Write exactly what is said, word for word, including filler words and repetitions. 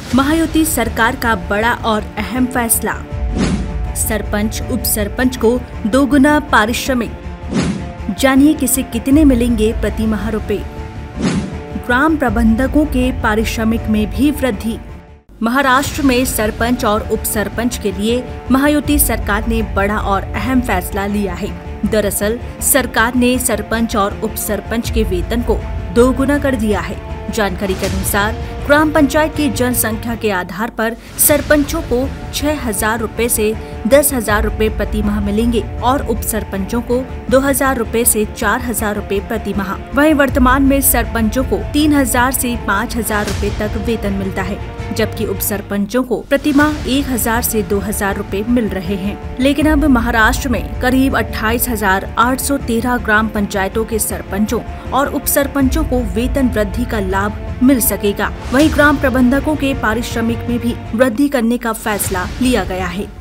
महायुति सरकार का बड़ा और अहम फैसला। सरपंच उप सरपंच को दोगुना पारिश्रमिक। जानिए किसे कितने मिलेंगे प्रति माह रुपए। ग्राम प्रबंधकों के पारिश्रमिक में भी वृद्धि। महाराष्ट्र में सरपंच और उप सरपंच के लिए महायुति सरकार ने बड़ा और अहम फैसला लिया है। दरअसल सरकार ने सरपंच और उप सरपंच के वेतन को दोगुना कर दिया है। जानकारी के अनुसार ग्राम पंचायत की जनसंख्या के आधार पर सरपंचों को छह हजार रूपए से दस हजार रूपए प्रति माह मिलेंगे और उप सरपंचों को दो हजार रूपए से चार हजार रूपए प्रति माह। वहीं वर्तमान में सरपंचों को तीन हजार से पाँच हजार रूपए तक वेतन मिलता है, जबकि उप सरपंचों को प्रति माह एक हजार से दो हजार रूपए मिल रहे हैं। लेकिन अब महाराष्ट्र में करीब अट्ठाईस हजार आठ सौ तेरह ग्राम पंचायतों के सरपंचों और उप सरपंचों को वेतन वृद्धि का लाभ मिल सकेगा। वहीं ग्राम प्रबंधकों के पारिश्रमिक में भी वृद्धि करने का फैसला लिया गया है।